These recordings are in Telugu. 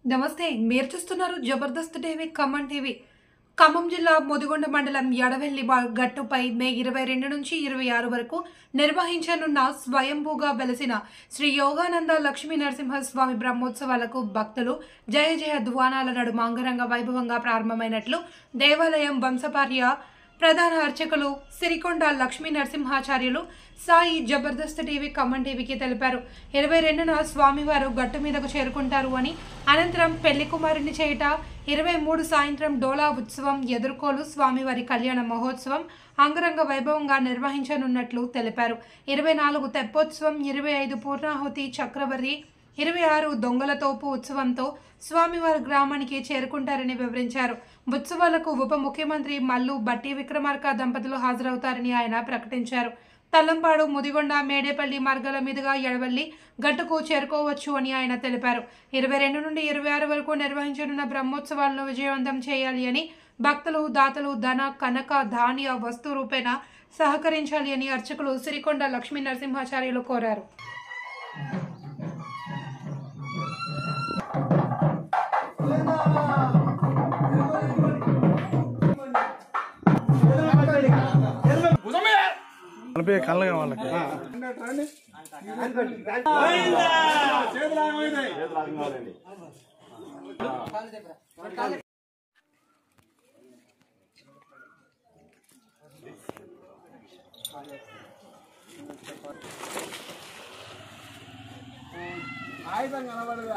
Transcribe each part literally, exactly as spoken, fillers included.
నమస్తే, మీరు చూస్తున్నారు జబర్దస్త్ టీవీ ఖమ్మం టీవీ. ఖమ్మం జిల్లా ముదిగొండ మండలం ఎడవెల్లి గట్టుపై మే ఇరవై రెండు నుంచి ఇరవై ఆరు వరకు నిర్వహించనున్న స్వయంభూగా వెలసిన శ్రీ యోగానంద లక్ష్మీ నరసింహస్వామి బ్రహ్మోత్సవాలకు భక్తులు జయ జయ ధ్వానాల నడుమ అంగరంగ వైభవంగా ప్రారంభమైనట్లు దేవాలయం వంశపార్య ప్రధాన అర్చకులు సిరికొండ లక్ష్మీ నరసింహాచార్యులు సాయి జబర్దస్త్ టీవీ ఖమ్మం టీవీకి తెలిపారు. ఇరవై రెండున స్వామివారు గట్టు మీదకు చేరుకుంటారు అని, అనంతరం పెళ్లి కుమారుని చేయుట, ఇరవై మూడు సాయంత్రం డోలా ఉత్సవం, ఎదుర్కోలు స్వామివారి కళ్యాణ మహోత్సవం అంగరంగ వైభవంగా నిర్వహించనున్నట్లు తెలిపారు. ఇరవై నాలుగు తెప్పోత్సవం, ఇరవై ఐదు పూర్ణాహుతి చక్రవర్తి, ఇరవై ఆరు దొంగల తోపు ఉత్సవంతో స్వామివారి గ్రామానికి చేరుకుంటారని వివరించారు. ఉత్సవాలకు ఉప ముఖ్యమంత్రి మల్లు బట్టి విక్రమార్క దంపతులు హాజరవుతారని ఆయన ప్రకటించారు. తల్లంపాడు, ముదిగొండ, మేడేపల్లి మార్గాల మీదుగా ఎడవల్లి గట్టుకు చేరుకోవచ్చు అని ఆయన తెలిపారు. ఇరవై రెండు నుండి ఇరవై ఆరు వరకు నిర్వహించనున్న బ్రహ్మోత్సవాలను విజయవంతం చేయాలి అని, భక్తులు దాతలు ధన కనక ధాన్య వస్తు రూపేణ సహకరించాలి అని అర్చకులు సిరికొండ లక్ష్మీ నరసింహాచార్యులు కోరారు. కళ్ళగా వాళ్ళకి ఆయుధం కనబడదా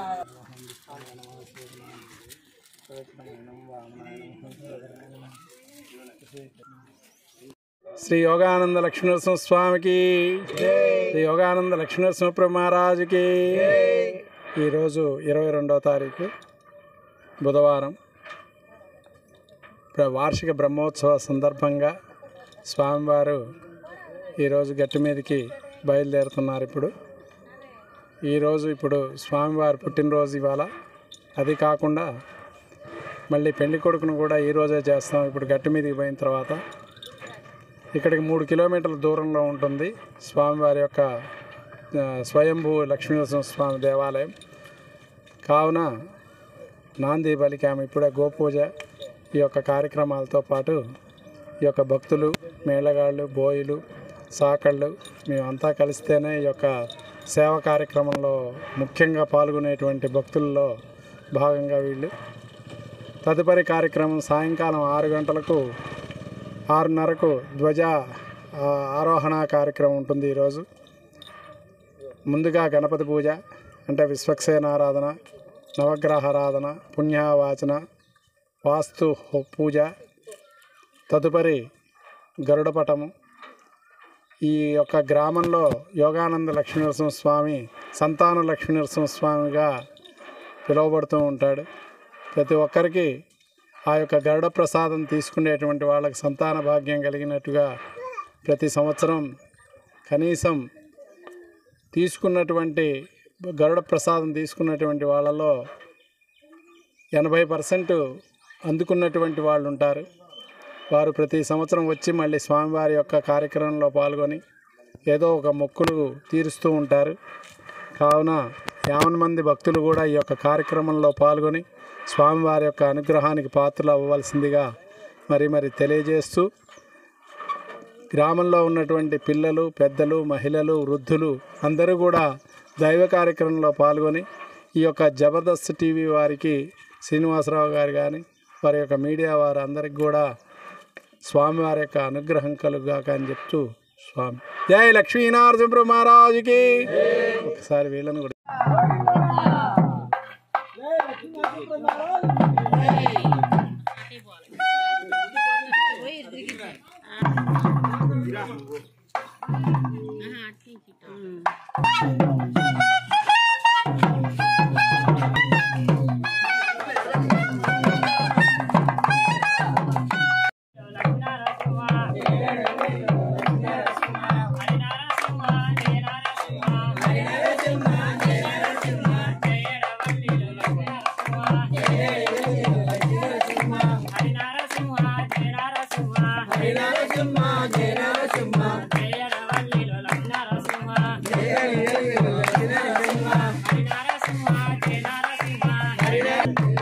శ్రీ యోగానంద లక్ష్మీనరసింహ స్వామికి, శ్రీ యోగానంద లక్ష్మీనరసింహ మహారాజుకి. ఈరోజు ఇరవై రెండవ తారీఖు బుధవారం వార్షిక బ్రహ్మోత్సవ సందర్భంగా స్వామివారు ఈరోజు గట్టి మీదకి బయలుదేరుతున్నారు. ఇప్పుడు ఈరోజు ఇప్పుడు స్వామివారి పుట్టినరోజు ఇవాళ. అది కాకుండా మళ్ళీ పెళ్లి కొడుకును కూడా ఈరోజే చేస్తాం. ఇప్పుడు గట్టి మీదకి పోయిన తర్వాత ఇక్కడికి మూడు కిలోమీటర్ల దూరంలో ఉంటుంది స్వామివారి యొక్క స్వయంభూ లక్ష్మీనరసింహ స్వామి దేవాలయం. కావున నాంది బలికామ ఇప్పుడే గోపూజ ఈ యొక్క కార్యక్రమాలతో పాటు ఈ యొక్క భక్తులు, మేళగాళ్ళు, బోయిలు, సాకళ్ళు మేమంతా కలిస్తేనే ఈ యొక్క సేవ కార్యక్రమంలో ముఖ్యంగా పాల్గొనేటువంటి భక్తుల్లో భాగంగా వీళ్ళు. తదుపరి కార్యక్రమం సాయంకాలం ఆరు గంటలకు ఆరున్నరకు ధ్వజ ఆరోహణ కార్యక్రమం ఉంటుంది. ఈరోజు ముందుగా గణపతి పూజ అంటే విశ్వక్సేనారాధన, నవగ్రహారాధన, పుణ్యవాచన, వాస్తు పూజ, తదుపరి గరుడపటము. ఈ యొక్క గ్రామంలో యోగానంద లక్ష్మీనరసింహస్వామి సంతాన లక్ష్మీనరసింహస్వామిగా పిలువబడుతూ ఉంటాడు. ప్రతి ఒక్కరికి ఆ యొక్క గరుడ ప్రసాదం తీసుకునేటువంటి వాళ్ళకి సంతాన భాగ్యం కలిగినట్టుగా ప్రతి సంవత్సరం కనీసం తీసుకున్నటువంటి గరుడ ప్రసాదం తీసుకున్నటువంటి వాళ్ళలో ఎనభై పర్సెంట్ అందుకున్నటువంటి వాళ్ళు ఉంటారు. వారు ప్రతి సంవత్సరం వచ్చి మళ్ళీ స్వామివారి యొక్క కార్యక్రమంలో పాల్గొని ఏదో ఒక మొక్కులు తీరుస్తూ ఉంటారు. కావున యావన్ మంది భక్తులు కూడా ఈ యొక్క కార్యక్రమంలో పాల్గొని స్వామివారి యొక్క అనుగ్రహానికి పాత్రలు అవ్వవలసిందిగా మరి మరి తెలియజేస్తూ, గ్రామంలో ఉన్నటువంటి పిల్లలు, పెద్దలు, మహిళలు, వృద్ధులు అందరూ కూడా దైవ కార్యక్రమంలో పాల్గొని ఈ యొక్క జబర్దస్త్ టీవీ వారికి, శ్రీనివాసరావు గారు కానీ వారి యొక్క మీడియా వారు అందరికి కూడా స్వామివారి యొక్క అనుగ్రహం కలుగుగాక అని చెప్తూ స్వామి జై లక్ష్మీనరసింహ మహారాజుకి. ఒకసారి వీళ్ళని కూడా Yeah. శ్రీ